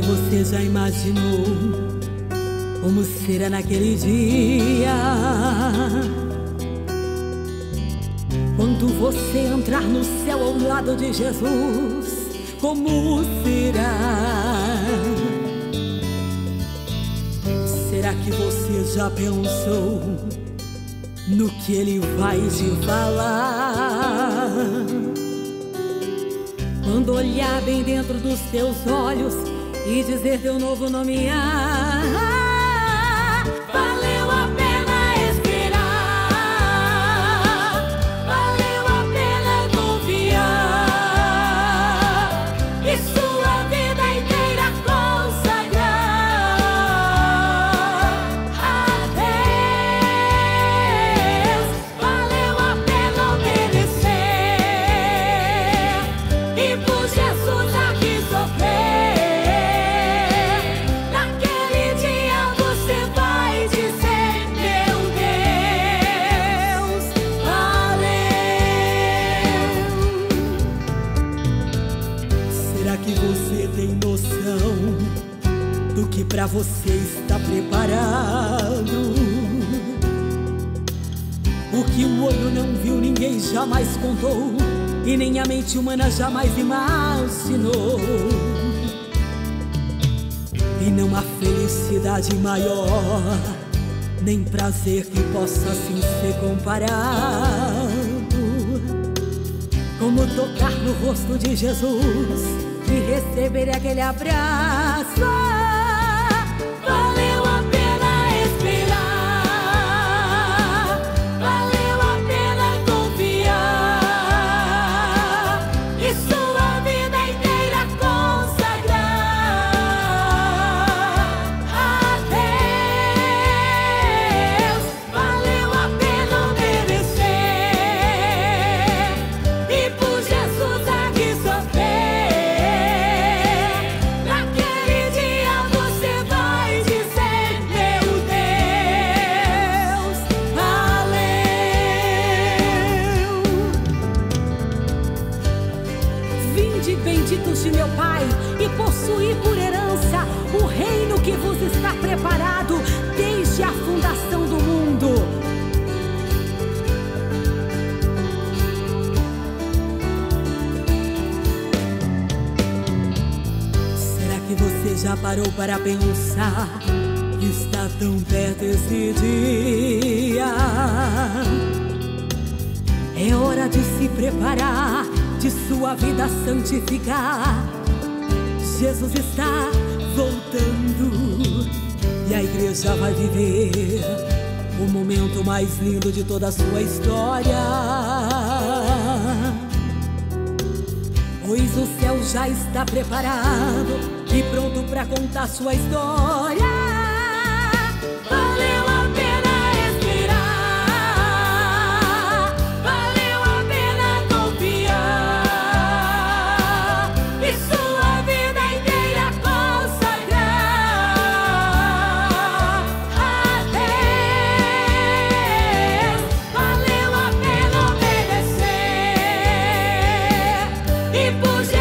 Você já imaginou como será naquele dia, quando você entrar no céu ao lado de Jesus? Como será? Será que você já pensou no que Ele vai te falar? Quando olhar bem dentro dos teus olhos e dizer teu novo nome, valeu a pena esperar, valeu a pena confiar e sua vida inteira consagrar a Deus. Valeu a pena obedecer e por Jesus aqui sofrer. Você tem noção do que pra você está preparado? O que o olho não viu, ninguém jamais contou, e nem a mente humana jamais imaginou. E não há felicidade maior, nem prazer que possa assim ser comparado, como tocar no rosto de Jesus e receber aquele abraço. Valeu a pena esperar, valeu a pena confiar e sua vida inteira consagrar a Deus. Valeu a pena obedecer e por Jesus aqui sofrer. Benditos de meu Pai, e possuí por herança o reino que vos está preparado desde a fundação do mundo. Será que você já parou para pensar que está tão perto esse dia? É hora de se preparar, de sua vida santificar. Jesus está voltando e a igreja vai viver o momento mais lindo de toda a sua história, pois o céu já está preparado e pronto para contar sua história. Valeu a pena esperar, valeu a pena confiar e sua vida inteira consagrar a Deus. Valeu a pena obedecer e por